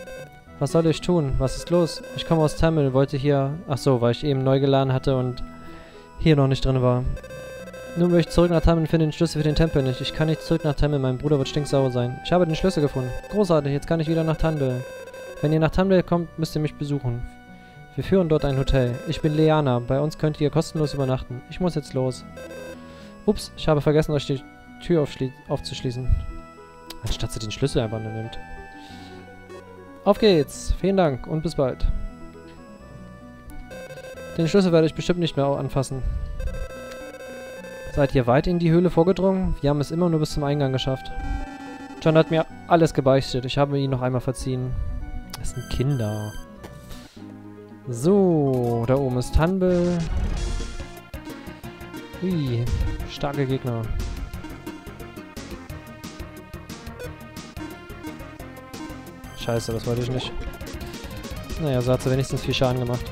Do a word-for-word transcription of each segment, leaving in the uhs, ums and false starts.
Was soll ich tun? Was ist los? Ich komme aus Tamil, wollte hier... Ach so, weil ich eben neu geladen hatte und hier noch nicht drin war. Nun möchte ich zurück nach Tamil und finde den Schlüssel für den Tempel nicht. Ich kann nicht zurück nach Tamil, mein Bruder wird stinksauer sein. Ich habe den Schlüssel gefunden. Großartig, jetzt kann ich wieder nach Tamil. Wenn ihr nach Tamil kommt, müsst ihr mich besuchen. Wir führen dort ein Hotel. Ich bin Leana, bei uns könnt ihr kostenlos übernachten. Ich muss jetzt los. Ups, ich habe vergessen, euch die Tür aufzuschließen. Anstatt sie den Schlüssel einfach nur nimmt. Auf geht's. Vielen Dank und bis bald. Den Schlüssel werde ich bestimmt nicht mehr anfassen. Seid ihr weit in die Höhle vorgedrungen? Wir haben es immer nur bis zum Eingang geschafft. John hat mir alles gebeichtet. Ich habe ihn noch einmal verziehen. Das sind Kinder. So, da oben ist Tanbel. Ui, starke Gegner. Scheiße, das wollte ich nicht. Naja, so hat sie wenigstens viel Schaden gemacht.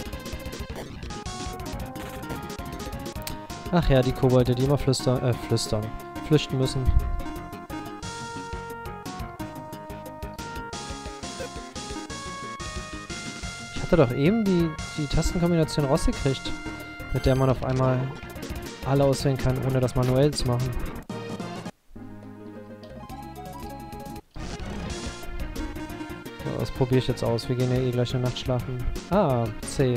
Ach ja, die Kobolde, die immer flüstern, äh, flüstern, flüchten müssen. Ich hatte doch eben die, die Tastenkombination rausgekriegt, mit der man auf einmal alle auswählen kann, ohne das manuell zu machen. So, das probiere ich jetzt aus. Wir gehen ja eh gleich eine Nacht schlafen. Ah, C.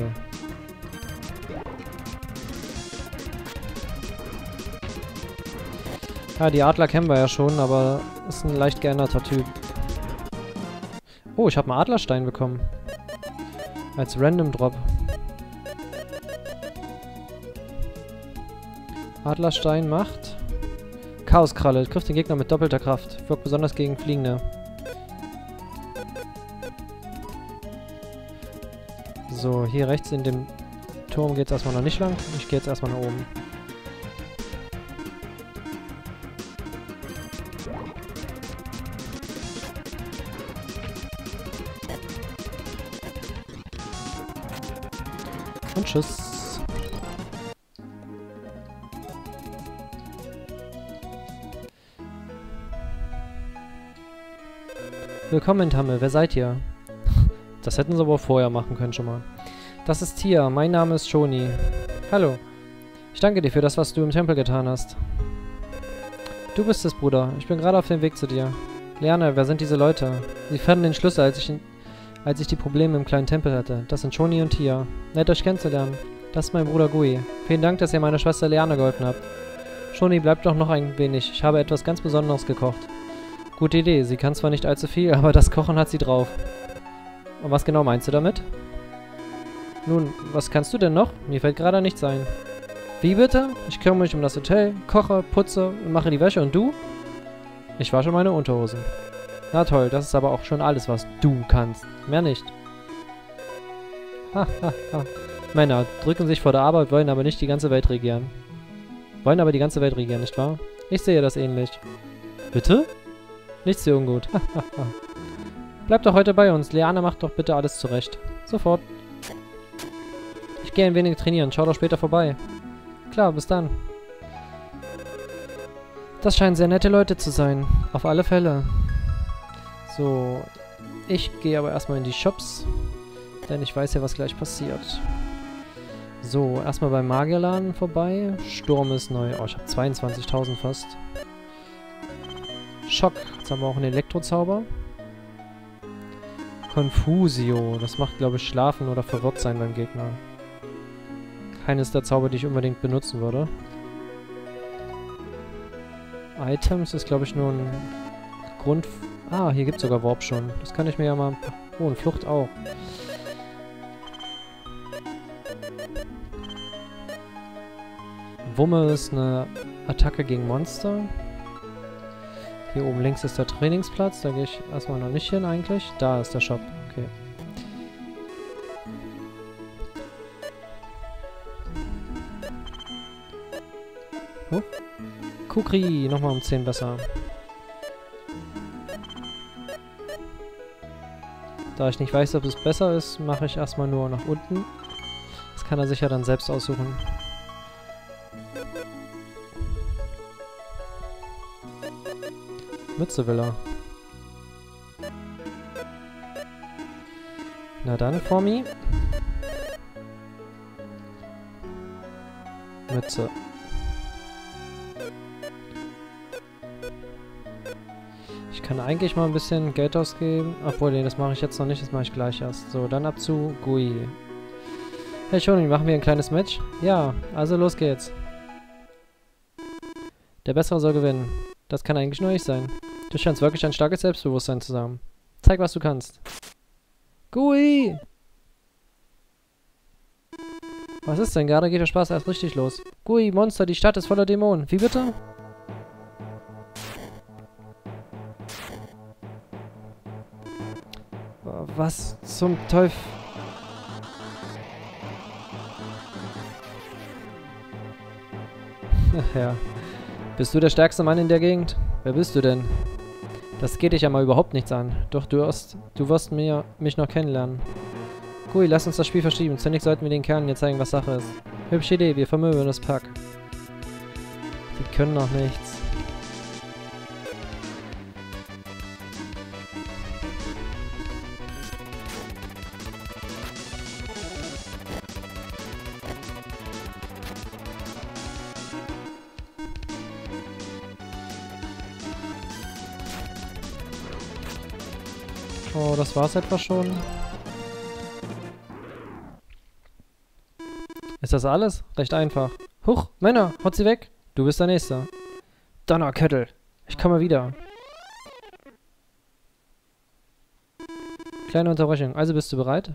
Ja, die Adler kennen wir ja schon, aber ist ein leicht geänderter Typ. Oh, ich habe einen Adlerstein bekommen. Als Random Drop. Adlerstein macht Chaoskralle. Trifft den Gegner mit doppelter Kraft. Wirkt besonders gegen Fliegende. So, hier rechts in dem Turm geht es erstmal noch nicht lang. Ich gehe jetzt erstmal nach oben. Und tschüss. Willkommen in Tamil. Wer seid ihr? Das hätten sie aber vorher machen können schon mal. Das ist Tia. Mein Name ist Shoni. Hallo. Ich danke dir für das, was du im Tempel getan hast. Du bist es, Bruder. Ich bin gerade auf dem Weg zu dir. Leana, wer sind diese Leute? Sie fanden den Schlüssel, als ich in als ich die Probleme im kleinen Tempel hatte. Das sind Shoni und Tia. Nett, euch kennenzulernen. Das ist mein Bruder Gui. Vielen Dank, dass ihr meiner Schwester Leana geholfen habt. Shoni, bleibt doch noch ein wenig. Ich habe etwas ganz Besonderes gekocht. Gute Idee. Sie kann zwar nicht allzu viel, aber das Kochen hat sie drauf. Und was genau meinst du damit? Nun, was kannst du denn noch? Mir fällt gerade nichts ein. Wie bitte? Ich kümmere mich um das Hotel, koche, putze und mache die Wäsche und du? Ich wasche meine Unterhosen. Na toll, das ist aber auch schon alles, was du kannst. Mehr nicht. Ha, ha, ha. Männer drücken sich vor der Arbeit, wollen aber nicht die ganze Welt regieren. Wollen aber die ganze Welt regieren, nicht wahr? Ich sehe das ähnlich. Bitte? Nichts für ungut. Ha, ha, ha. Bleib doch heute bei uns. Leana macht doch bitte alles zurecht. Sofort. Ich gehe ein wenig trainieren. Schau doch später vorbei. Klar, bis dann. Das scheinen sehr nette Leute zu sein. Auf alle Fälle. So, ich gehe aber erstmal in die Shops, denn ich weiß ja, was gleich passiert. So, erstmal beim Magierladen vorbei. Sturm ist neu. Oh, ich habe zweiundzwanzigtausend fast. Schock. Jetzt haben wir auch einen Elektrozauber. Confusio. Das macht, glaube ich, schlafen oder verwirrt sein beim Gegner. Keines der Zauber, die ich unbedingt benutzen würde. Items ist, glaube ich, nur ein Grund... Ah, hier gibt es sogar Warp schon. Das kann ich mir ja mal... Oh, und Flucht auch. Wumme ist eine Attacke gegen Monster. Hier oben links ist der Trainingsplatz. Da gehe ich erstmal noch nicht hin eigentlich. Da ist der Shop. Okay. Oh. Kukri, nochmal um zehn besser. Da ich nicht weiß, ob es besser ist, mache ich erstmal nur nach unten. Das kann er sich ja dann selbst aussuchen. Mütze will er. Na dann, Formi. Mütze. Ich kann eigentlich mal ein bisschen Geld ausgeben. Obwohl, nee, das mache ich jetzt noch nicht. Das mache ich gleich erst. So, dann ab zu Gui. Hey, Shoni, machen wir ein kleines Match? Ja, also los geht's. Der Bessere soll gewinnen. Das kann eigentlich nur ich sein. Du scheinst wirklich ein starkes Selbstbewusstsein zu haben. Zeig, was du kannst. Gui! Was ist denn? Gerade geht der Spaß erst richtig los. Gui, Monster, die Stadt ist voller Dämonen. Wie bitte? Was zum Teufel? Ja. Bist du der stärkste Mann in der Gegend? Wer bist du denn? Das geht dich ja mal überhaupt nichts an. Doch du wirst, du wirst mir, mich noch kennenlernen. Gui, lass uns das Spiel verschieben. Zunächst sollten wir den Kerlen jetzt zeigen, was Sache ist. Hübsche Idee, wir vermöbeln das Pack. Die können noch nichts. Oh, das war's etwa schon. Ist das alles? Recht einfach. Huch, Männer, haut sie weg. Du bist der Nächste. Donnerköttel. Ich komme wieder. Kleine Unterbrechung. Also bist du bereit?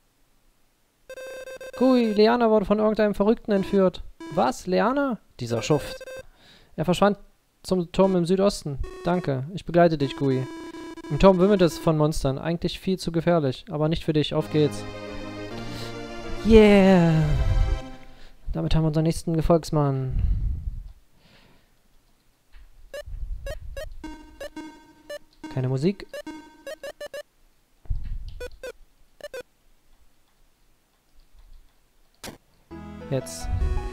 Gui, Leana wurde von irgendeinem Verrückten entführt. Was? Leana? Dieser Schuft. Er verschwand zum Turm im Südosten. Danke. Ich begleite dich, Gui. Im Turm wimmelt es von Monstern. Eigentlich viel zu gefährlich. Aber nicht für dich. Auf geht's. Yeah! Damit haben wir unseren nächsten Gefolgsmann. Keine Musik. Jetzt.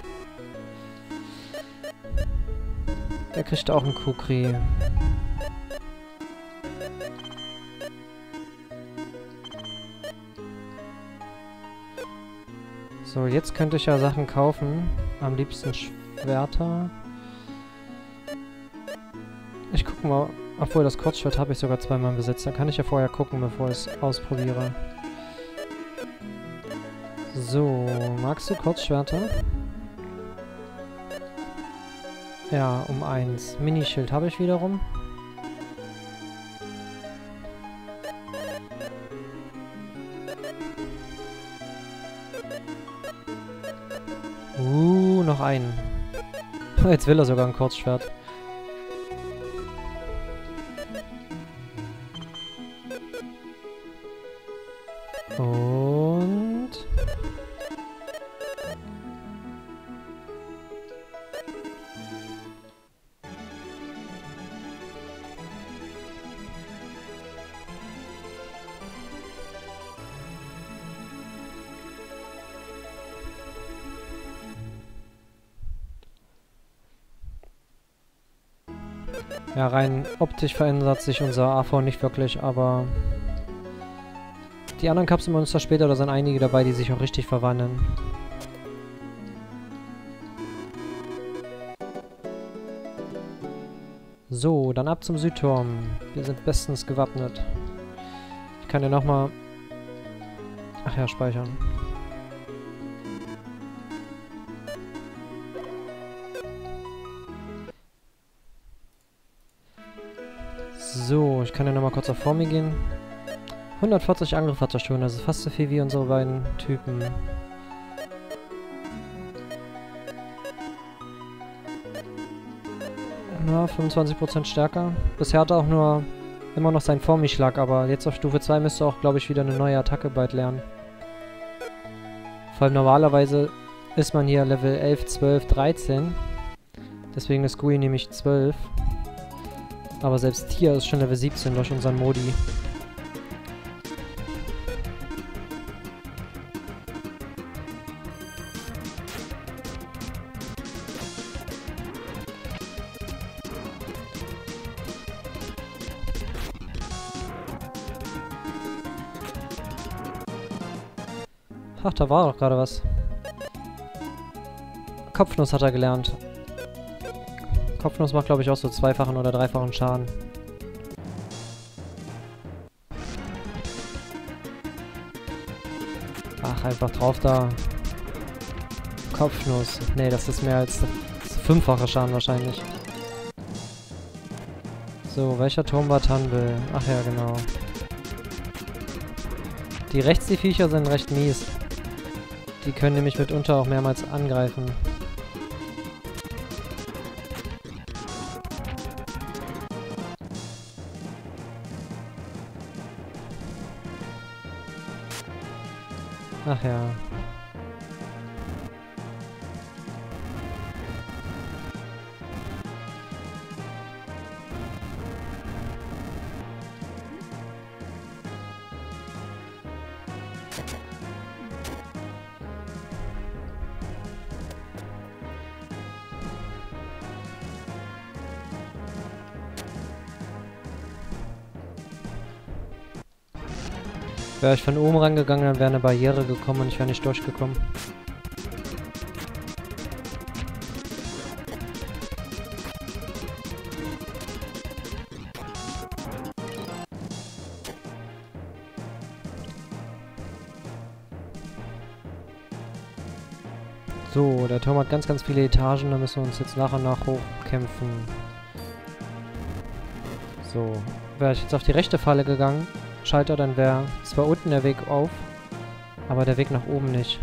Der kriegt auch einen Kukri. So, jetzt könnte ich ja Sachen kaufen. Am liebsten Schwerter. Ich gucke mal, obwohl das Kurzschwert habe ich sogar zweimal im Besitz. Da kann ich ja vorher gucken, bevor ich es ausprobiere. So, magst du Kurzschwerter? Ja, um eins. Minischild habe ich wiederum. Uh, noch einen. Jetzt will er sogar ein Kurzschwert. Und... Ja, rein optisch verändert sich unser A V nicht wirklich, aber die anderen Kapselmonster später, da sind einige dabei, die sich auch richtig verwandeln. So, dann ab zum Südturm. Wir sind bestens gewappnet. Ich kann ja nochmal... Ach ja, speichern. So, ich kann ja nochmal kurz auf Formi gehen. hundertvierzig Angriff hat er schon, das ist fast so viel wie unsere beiden Typen. Na, fünfundzwanzig Prozent stärker. Bisher hat er auch nur immer noch seinen Formi-Schlag, aber jetzt auf Stufe zwei müsste er auch, glaube ich, wieder eine neue Attacke bald lernen. Vor allem normalerweise ist man hier Level elf, zwölf, dreizehn. Deswegen ist Gui nämlich zwölf. Aber selbst hier ist schon Level siebzehn durch unseren Modi. Ach, da war doch gerade was. Kopfnuss hat er gelernt. Kopfnuss macht, glaube ich, auch so zweifachen oder dreifachen Schaden. Ach, einfach drauf da. Kopfnuss. Nee, das ist mehr als fünffache Schaden wahrscheinlich. So, welcher Turm war Tanbel? Ach ja, genau. Die rechts, die Viecher sind recht mies. Die können nämlich mitunter auch mehrmals angreifen. Ach ja. Wäre ich von oben rangegangen, dann wäre eine Barriere gekommen und ich wäre nicht durchgekommen. So, der Turm hat ganz, ganz viele Etagen, da müssen wir uns jetzt nach und nach hochkämpfen. So, wäre ich jetzt auf die rechte Falle gegangen, Schalter, dann wäre zwar unten der Weg auf, aber der Weg nach oben nicht.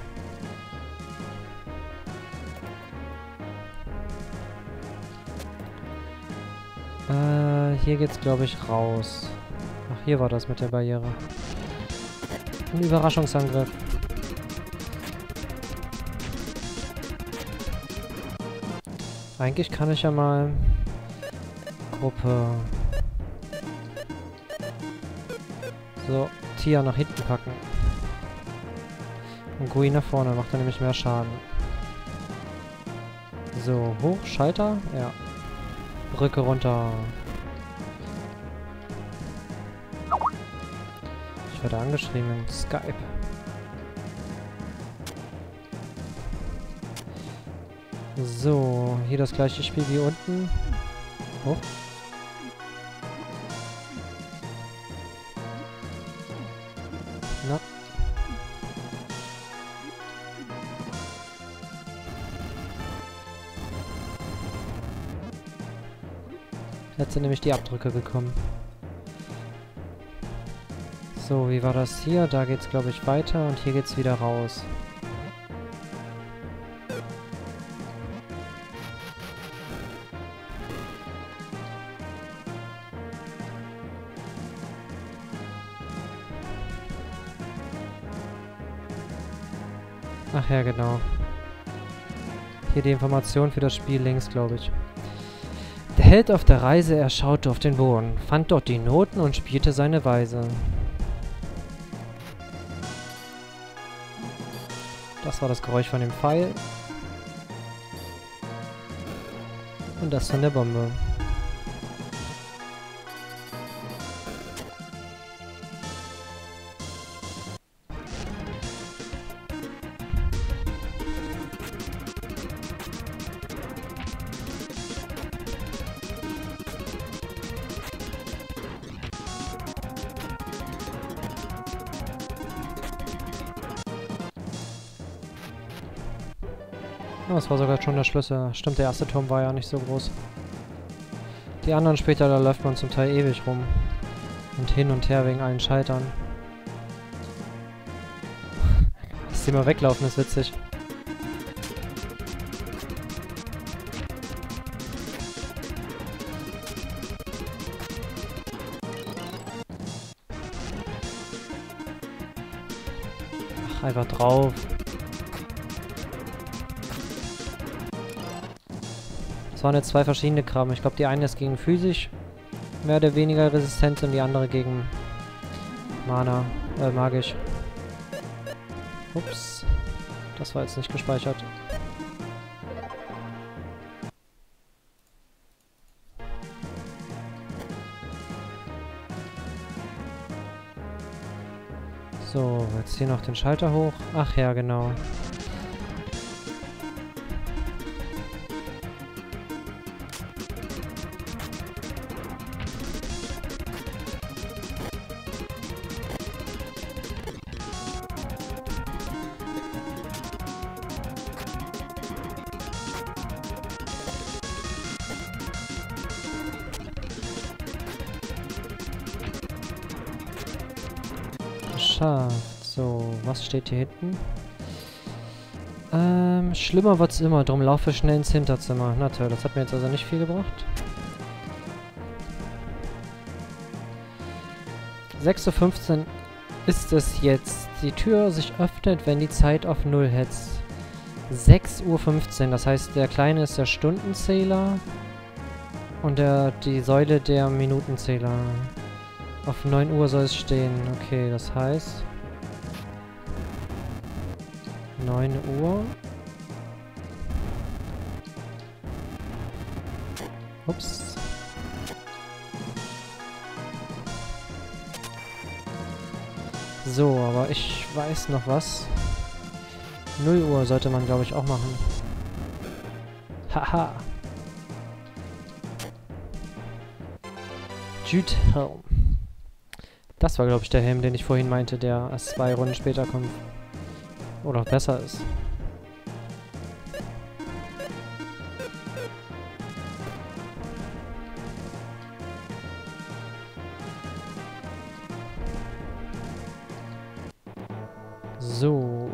Äh, hier geht's, glaube ich, raus. Ach, hier war das mit der Barriere. Ein Überraschungsangriff. Eigentlich kann ich ja mal Gruppe. So, Tia nach hinten packen. Und Gui nach vorne, macht er nämlich mehr Schaden. So, hoch, Schalter? Ja. Brücke runter. Ich werde angeschrieben in Skype. So, hier das gleiche Spiel wie unten. Hoch. Na. Jetzt sind nämlich die Abdrücke gekommen. So, wie war das hier? Da geht's, glaube ich, weiter und hier geht's wieder raus. Ach ja, genau. Hier die Information für das Spiel links, glaube ich. Der Held auf der Reise, er schaute auf den Boden, fand dort die Noten und spielte seine Weise. Das war das Geräusch von dem Pfeil. Und das von der Bombe. Oh, das war sogar schon der Schlüssel. Stimmt, der erste Turm war ja nicht so groß. Die anderen später, da läuft man zum Teil ewig rum. Und hin und her wegen allen Schaltern. Dass die mal weglaufen, ist witzig. Ach, einfach drauf. Das waren jetzt zwei verschiedene Krabben. Ich glaube, die eine ist gegen physisch mehr oder weniger resistent und die andere gegen Mana, äh, magisch. Ups. Das war jetzt nicht gespeichert. So, jetzt hier noch den Schalter hoch. Ach ja, genau. So, was steht hier hinten? Ähm, schlimmer wird's immer, drum laufe schnell ins Hinterzimmer. Na toll, das hat mir jetzt also nicht viel gebracht. sechs Uhr fünfzehn ist es jetzt. Die Tür sich öffnet, wenn die Zeit auf null hetzt. sechs Uhr fünfzehn, das heißt, der Kleine ist der Stundenzähler und der, die Säule der Minutenzähler. Auf neun Uhr soll es stehen. Okay, das heißt... neun Uhr. Ups. So, aber ich weiß noch was. null Uhr sollte man, glaube ich, auch machen. Haha. Jude Helm. Das war, glaube ich, der Helm, den ich vorhin meinte, der erst zwei Runden später kommt. Oder besser ist. So.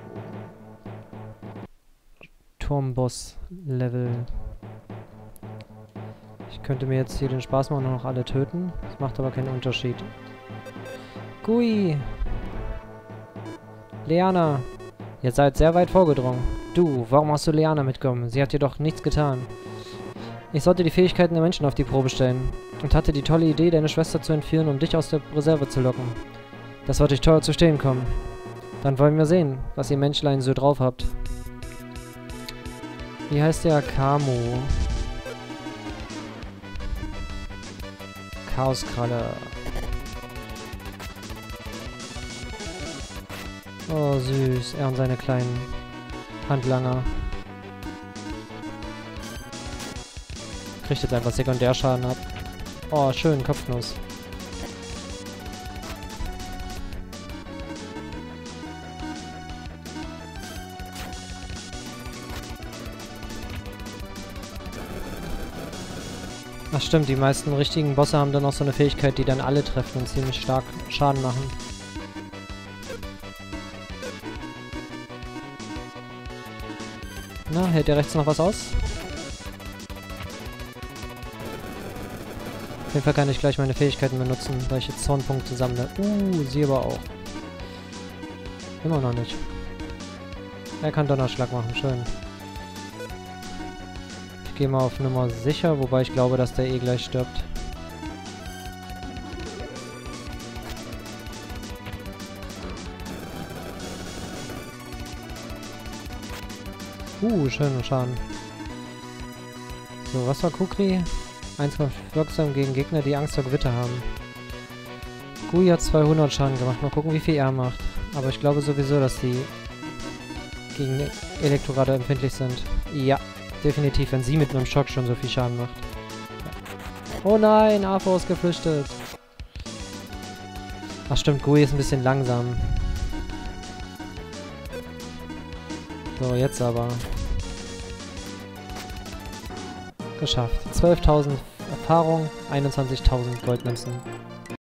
Turmboss-Level. Ich könnte mir jetzt hier den Spaß machen und noch alle töten. Das macht aber keinen Unterschied. Gui! Leana! Ihr seid sehr weit vorgedrungen. Du, warum hast du Leana mitgenommen? Sie hat dir doch nichts getan. Ich sollte die Fähigkeiten der Menschen auf die Probe stellen. Und hatte die tolle Idee, deine Schwester zu entführen, um dich aus der Reserve zu locken. Das wird dich teuer zu stehen kommen. Dann wollen wir sehen, was ihr Menschlein so drauf habt. Wie heißt der? Kamo. Chaoskralle. Oh, süß. Er und seine kleinen Handlanger. Kriegt jetzt einfach Sekundärschaden ab. Oh, schön. Kopfnuss. Ach stimmt, die meisten richtigen Bosse haben dann auch so eine Fähigkeit, die dann alle treffen und ziemlich stark Schaden machen. Na, hält der rechts noch was aus? Auf jeden Fall kann ich gleich meine Fähigkeiten benutzen, weil ich jetzt Zornpunkte sammle. Uh, sie aber auch. Immer noch nicht. Er kann Donnerschlag machen, schön. Ich gehe mal auf Nummer sicher, wobei ich glaube, dass der eh gleich stirbt. Uh, schöner Schaden. So, was war Kukri? eins Komma fünf wirksam gegen Gegner, die Angst vor Gewitter haben. Gui hat zweihundert Schaden gemacht. Mal gucken, wie viel er macht. Aber ich glaube sowieso, dass die gegen Elektrorade empfindlich sind. Ja, definitiv, wenn sie mit einem Schock schon so viel Schaden macht. Oh nein, Afo ist geflüchtet. Ach stimmt, Gui ist ein bisschen langsam. So, jetzt aber. Geschafft. zwölftausend Erfahrung, einundzwanzigtausend Goldmünzen.